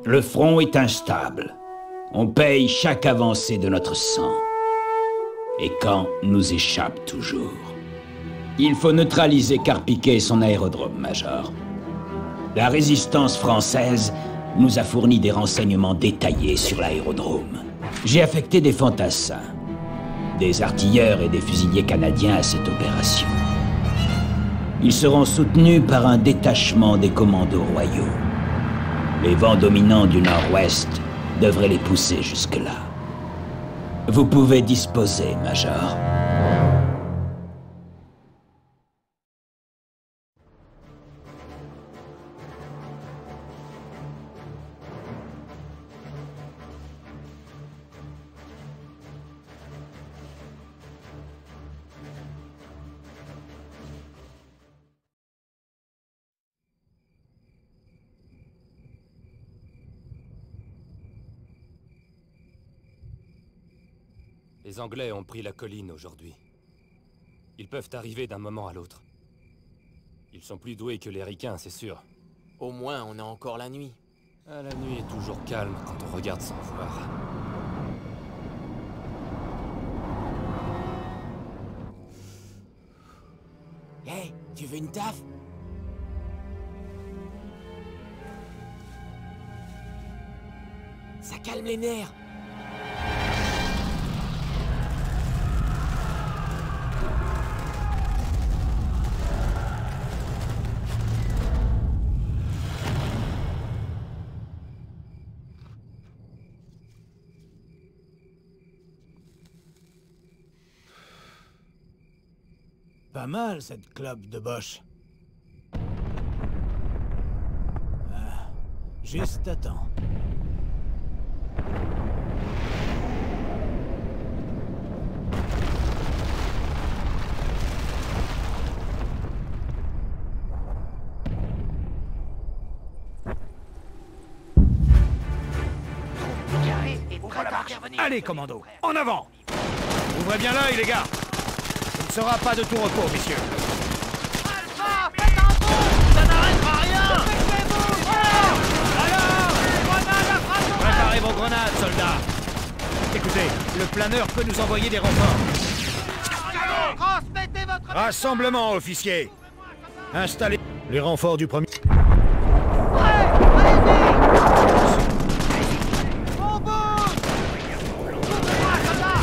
Le front est instable. On paye chaque avancée de notre sang. Et Caen nous échappe toujours. Il faut neutraliser Carpiquet et son aérodrome, Major. La résistance française nous a fourni des renseignements détaillés sur l'aérodrome. J'ai affecté des fantassins, des artilleurs et des fusiliers canadiens à cette opération. Ils seront soutenus par un détachement des commandos royaux. Les vents dominants du nord-ouest devraient les pousser jusque-là. Vous pouvez disposer, Major. Les Anglais ont pris la colline aujourd'hui. Ils peuvent arriver d'un moment à l'autre. Ils sont plus doués que les Ricains, c'est sûr. Au moins, on a encore la nuit. Ah, la nuit est toujours calme quand on regarde sans voir. Hé, tu veux une taf? Ça calme les nerfs. Pas mal, cette clope de Bosch. Ah, juste à temps. Allez, commando, en avant! Ouvrez bien l'œil, les gars! Ce ne sera pas de tout repos, messieurs. Alpha, faites un bond! Ça n'arrêtera rien! Faites-vous! Alors! Grenades à frappe! Préparez vos grenades, soldats! Écoutez, le planeur peut nous envoyer des renforts. Transmettez votre... Rassemblement, officier! Installez les renforts du premier... On bouge! Ouvrez-moi, soldat!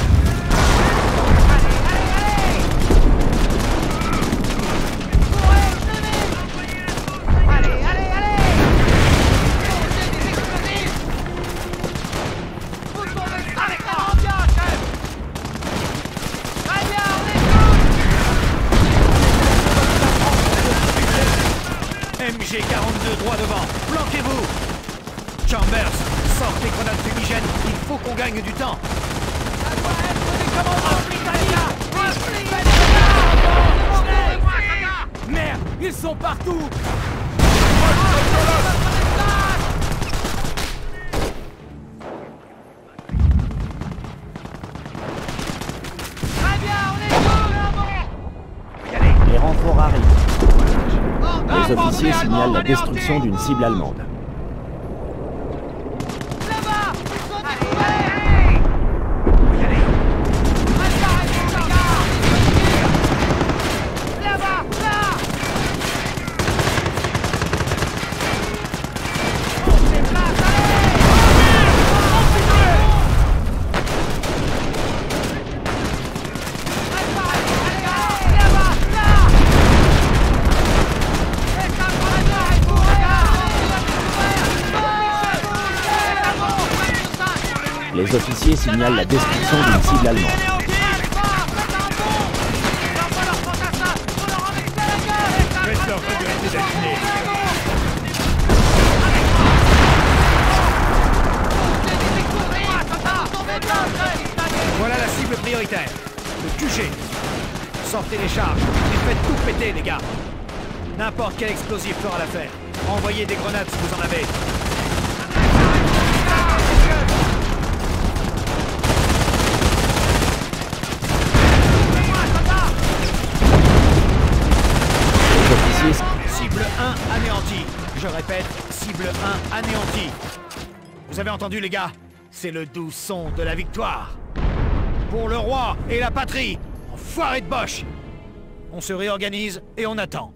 MG42 droit devant, planquez-vous! Chambers, sort tes grenades fumigènes, il faut qu'on gagne du temps! Ça doit être des commandants italiens! Merde, ils sont partout! Très bien, on est bon! Les renforts arrivent. Les Ordre, officiers allemand, signalent la anéanti! destruction d'une cible allemande. Là-bas! Ils sont allez! Préparez-vous, les gars! Là-bas! Là! On se déplace, allez! Préparez-vous, les gars! Là-bas! Là! Faites un bras et vous Les officiers signalent la destruction d'une cible allemande. Faites leur regretter d'être nés. Voilà la cible prioritaire. Le QG. Sortez les charges et faites tout péter, les gars. N'importe quel explosif fera l'affaire. Envoyez des grenades si vous en avez. Les officiers Cible 1 anéantie. Je répète, cible 1 anéantie. Vous avez entendu, les gars? C'est le doux son de la victoire. Pour le roi et la patrie, enfoiré de Bosch. On se réorganise et on attend.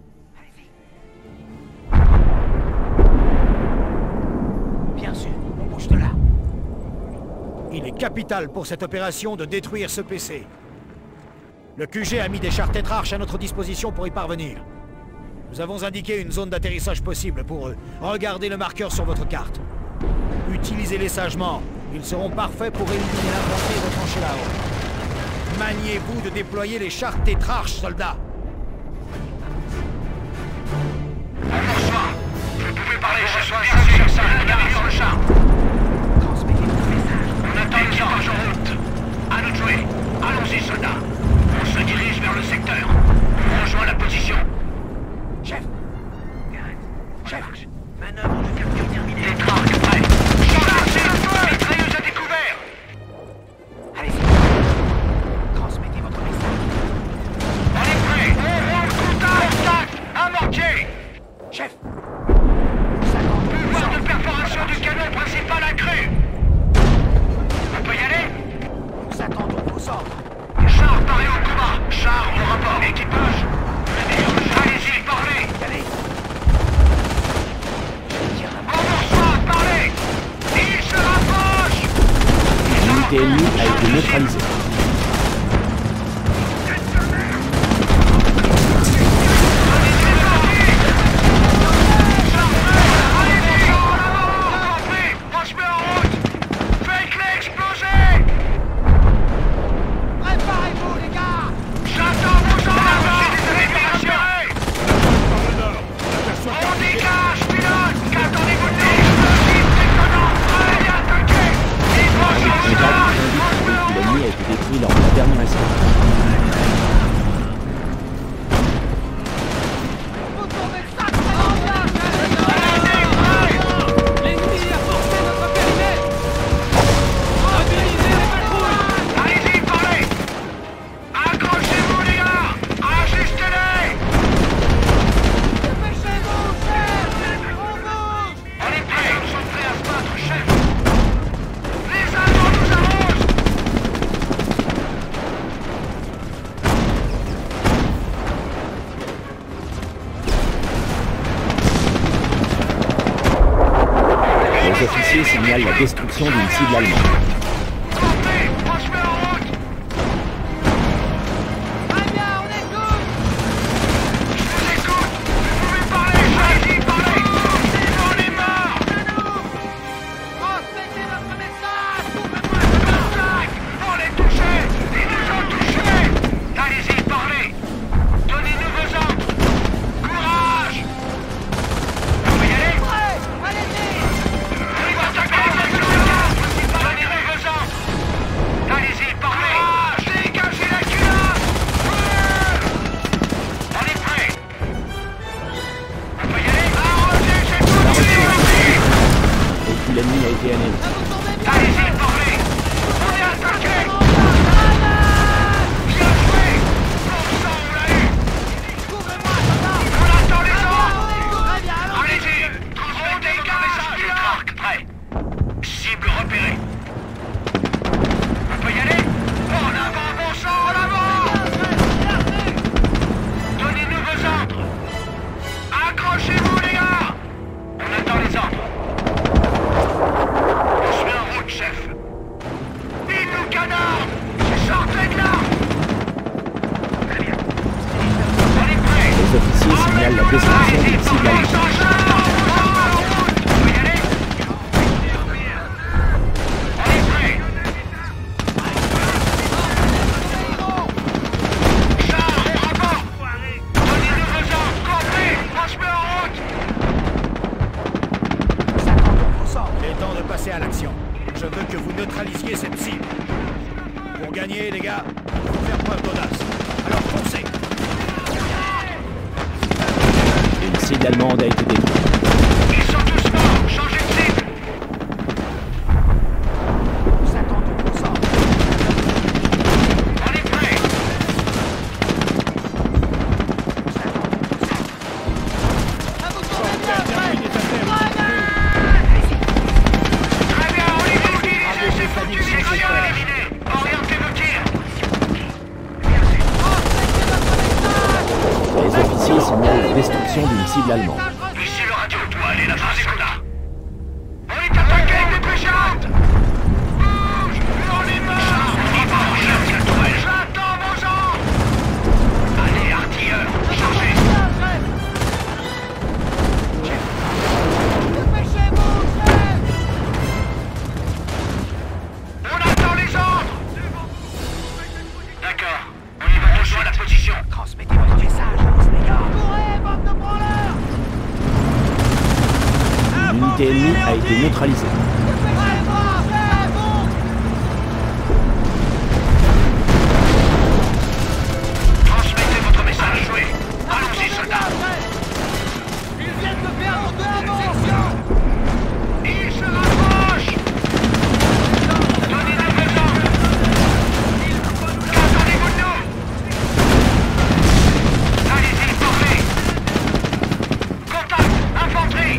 Bien sûr, on bouge de là. Il est capital pour cette opération de détruire ce PC. Le QG a mis des chars tétrarches à notre disposition pour y parvenir. Nous avons indiqué une zone d'atterrissage possible pour eux. Regardez le marqueur sur votre carte. Utilisez-les sagement. Ils seront parfaits pour éliminer l'infanterie retranchée là-haut. Maniez-vous de déployer les chars tétrarches, soldats. Bonsoir. Vous pouvez parler, je suis bien sur ça. Regardez sur le char. Transmettez votre message. On attend l'équipage en route. À nous de jouer. Allons-y, soldats. On se dirige vers le secteur. On rejoint la position. Chef. Chef. Manœuvre de capture terminée. Les traques prêts. Chargez le feu. Mitrailleuse à découvert. Allez-y. Transmettez votre message. On est prêt. On roule contact. Un mortier. Chef. Pouvoir de perforation du canon principal accru. On peut y aller? Nous attendons vos ordres. Char paré au combat. Char au rapport. Équipage. Allez-y, parlez. Allez. On reçoit, parlez. Il se rapproche. L'unité ennemie a été neutralisée. L'ennemi a été détruit lors de la dernière escale. Les officiers signalent la destruction d'une cible allemande. L'ennemi a été anéanti. Allez-y, parlez. On est attaqué. Bien joué. Bon sang, on l'a eu. On attend les ordres. Allez-y. On dégage. Les traques prêts. Cible repérée. On peut y aller. En avant, bon sang, en avant. Donnez-nous vos ordres. Accrochez-vous, les gars. On attend les ordres. On se met en route, chef. Il nous canarde. Sortez de là. Très bien. On est prêt. Les officiers signalent la destruction d'une cible allemande. On peut y aller. On est prêt. Char au rapport. Donnez-nous vos ordres. Compris. On se met en route. Il est temps de passer à l'action. Je veux que vous neutralisiez cette cible. Pour gagner, les gars, il faut faire preuve d'audace. Alors foncez! Une cible allemande a été détruite. Ils sont tous morts. Changez de cible. Nous attendons vos ordres. On est prêt. Terminé ta terre. officiers signalent la destruction d'une cible allemande. Ici le radio doit aller là-bas, soldats. On est attaqué avec des péchates. Bouge, on est mort. J'attends vos ordres. Allez, artilleurs, chargez. On attend les ordres. D'accord, on y va rejoindre la position. Transmettez votre message, les gars. Courez, bande de branleurs. L'unité ennemie a été neutralisée. Transmettez votre message, jouez. Allons-y, soldats. Ils viennent de perdre deux sections. Ils se rapprochent. Donnez-nous vos ordres. Qu'attendez-vous de nous? Allez-y, parlez. Contact, infanterie.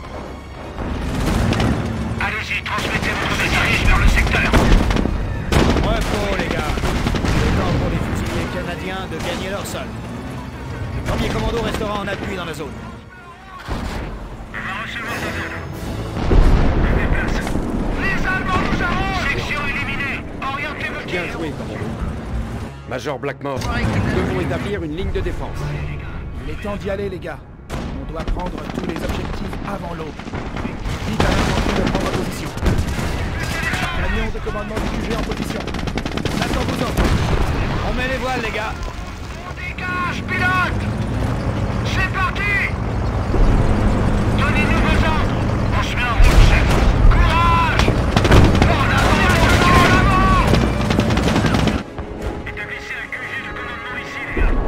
Allez-y, transmettez votre message vers le secteur. Repos, les gars. C'est temps pour les fusiliers canadiens de gagner leur sol. Le premier commando restera en appui dans la zone. On va recevoir sa zone. Je déplace. Les Allemands nous arrosent. Section éliminée. Orientez vos Bien tirs. joué, commando. Major Blackmore, nous devons établir une ligne de défense. Il est temps d'y aller, les gars. On doit prendre tous les objectifs avant l'aube. Dites à l'infanterie de prendre position. Camion de commandement du QG en position. J'attends vos ordres. On met les voiles, les gars. On dégage, pilote. C'est parti. Donnez-nous vos ordres. On se met en route, chef. Courage. En avant. Établissez un QG de commandement ici, les gars.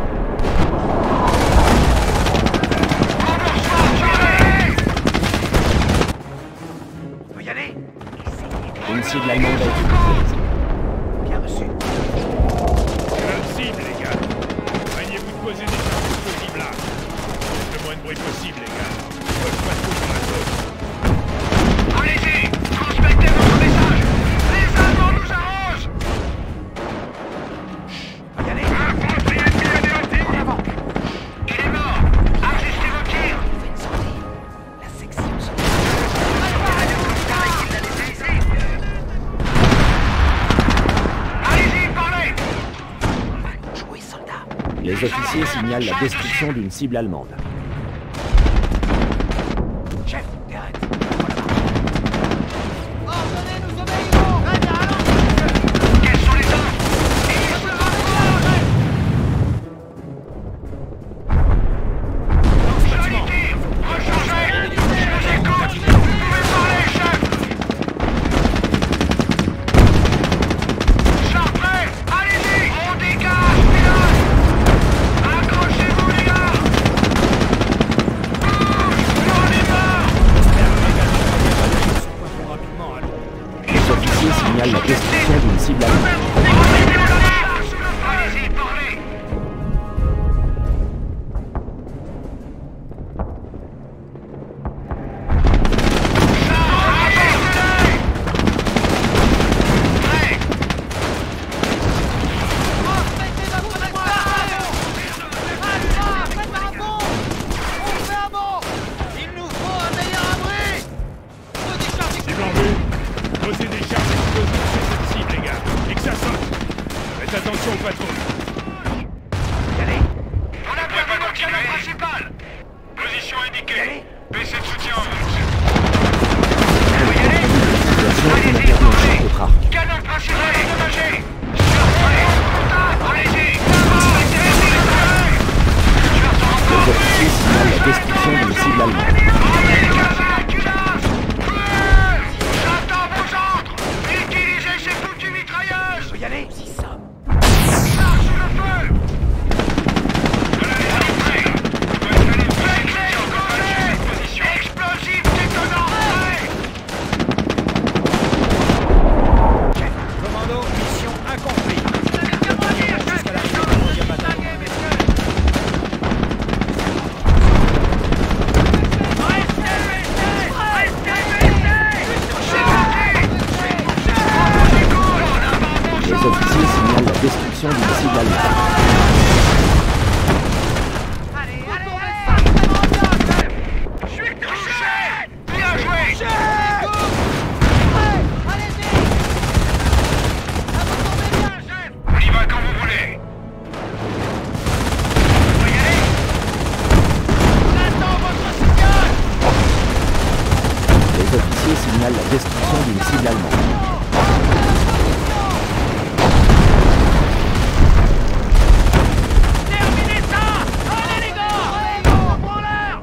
On peut y aller. Une cible allemande a été neutralisée. Bien reçu. Cible, les gars. Craignez-vous de poser des charges explosives là. Faites le moins de bruit possible, les gars. Ils peuvent pas tout dans la zone. Allez-y. Transmettez votre message. Les Allemands nous arrosent. On y aller. Infanterie ennemie anéantie. En avant. Il est mort. Ajustez vos tirs. Faites sortir. La section se... Allez-y, parlez. Jouez, soldats. Les officiers signalent la destruction d'une cible allemande. Chef, Garrett. Ordonnez, nous obéirons. Quels sont les ordres? Ils se rapprochent. Joli tir. Rechargez. Je vous écoute. Vous pouvez parler, chef. Char prêt. Allez-y. On dégage, pilote. Accrochez-vous, les gars. Bouge. On est mort. Rapidement, allons. Les officiers signalent la destruction d'une cible allemande. Allez-y, parlez. Transmettez votre message. Alpha, faites un bond. On fait un bond. Il nous faut un meilleur abri. Faut des charges Cible en vue. Posez des charges explosives sur cette cible, les gars. Et que ça saute. Faites attention aux patrouilles. On a perdu notre canon principal. Position indiquée. PC de soutien en route. Situation qu'on a perdu un char de Trark. Canon principal endommagé. Surprenez. Contact. Allez-y. Les officiers signalent la destruction d'une cible allemande. J'attends vos ordres. Utilisez ces foutues mitrailleuses. On peut y aller. Nous y sommes. Charge le feu. Explosif détonnant. Commando, mission accomplie. Jusqu'à la fin du deuxième bataillon. destruction d'une cible allemande. Terminez ça! Allez les gars! On prend l'air!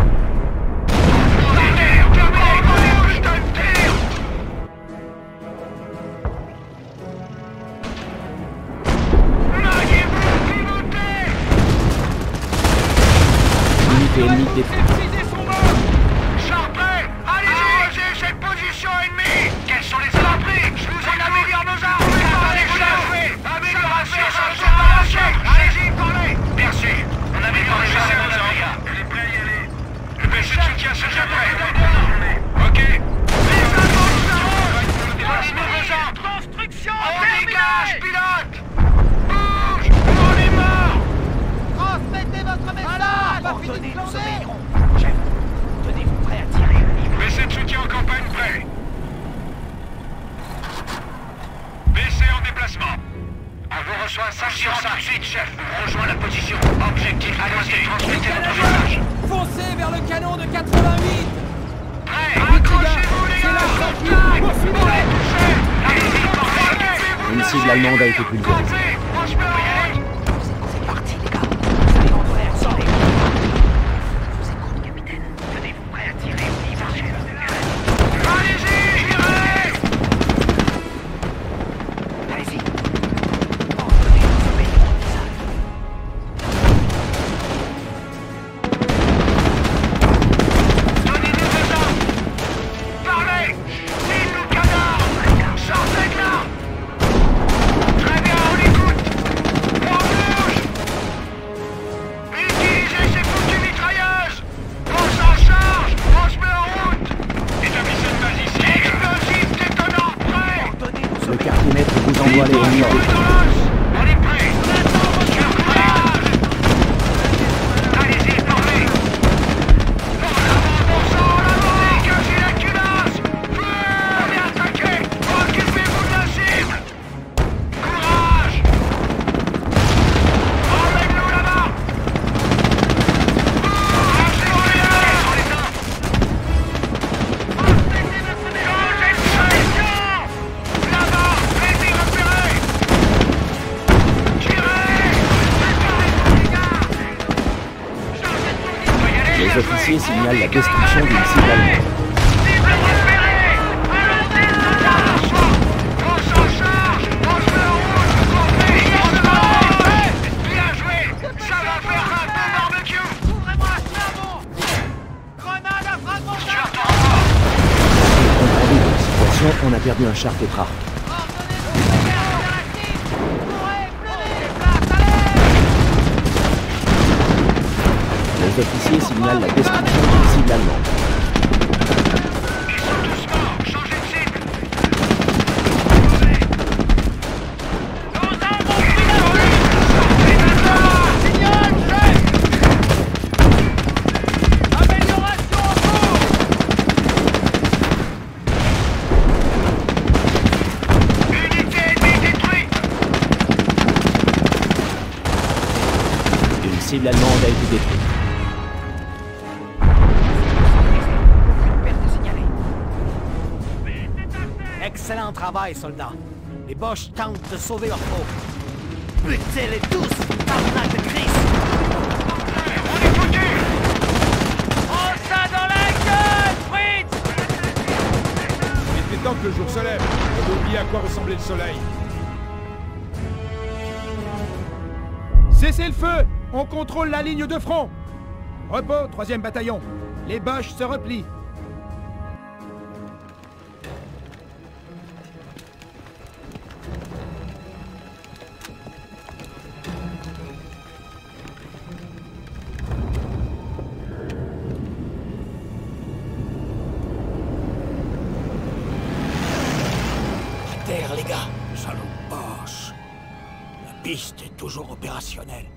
Unité ennemie détruite. Charpé! Allez-y! Cette position ennemie! Quels sont les abris? Je vous améliore nos armes! Amélioration allez-y, parlez! Merci! On améliore les armes! Elle est prêt à y aller! Le PC de soutien se jette prêt! Ok! Construction terminée! Pilote! Bouge! On est mort! Transmettez votre message! Ordonnez, nous Fini de obéirons. Chef, tenez-vous prêt à tirer. PC de soutien en campagne prêt! PC en déplacement! On vous reçoit 5 sur 5. Tout de suite, chef. On rejoint la position. Objectif allez-y, transmettez votre message. Foncez vers le canon de 88! Prêt! Accrochez-vous, les gars! On est touchés! Allez-y, portez! Une cible allemande a été pulvérisée. C'est parti, les gars. Vous allez rentrer à tirer. Je vous écoute, capitaine. Tenez-vous prêt à tirer. On y va, chef. Allez-y, tirez! Allez-y. Ordonnez, nous obéirons. Donnez-nous vos armes! Parlez! Dites-nous cadavre! Sortez de là! Très bien, on écoute! On bouge! Utilisez ces foutues mitrailleuses! On s'en charge! On se met en route! Établissez une base ici! Explosif détonnant prêt! Le cartomètre vous envoie les ennemis en défense. On est prêt! Surprise! Allez-y, parlez! En avant, bon sang, en avant! Dégagez la culasse! Feu! On est attaqué! Occupez-vous de la cible! Courage! Emmène-nous là-bas! Lâchez-les! Changez de direction! Là-bas! Allez-y, repérez! Les officiers signalent la destruction d'une cible allemande. On s'en charge! On se met en route! Bien joué! Ça va faire un bon barbecue! Ouvrez-moi un cerveau! Grenade à fragmentation! Compte rendu de la situation, on a perdu un char Petrarch. Ordonnez-vous de faire interactif! Courez, pleurez les places, allez! Les officiers signalent la destruction d'une cible allemande. Ils sont tous morts! Changez de cible! Nos armes ont pris la fuite! Signal, chef! Amélioration en cours! Unité ennemie détruite! Une cible allemande a été détruite. Perte signalée. Excellent travail, soldats. Les Boches tentent de sauver leur peau. Butez-les tous, tabarnak de Christ! On est foutus! Prends ça dans la gueule, Fritz! Il était temps que le jour se lève. On a oublié à quoi ressemblait le soleil. Cessez le feu! On contrôle la ligne de front! Repos, 3e bataillon. Les Boches se replient. À terre, les gars. Salaud Boche. La piste est toujours opérationnelle.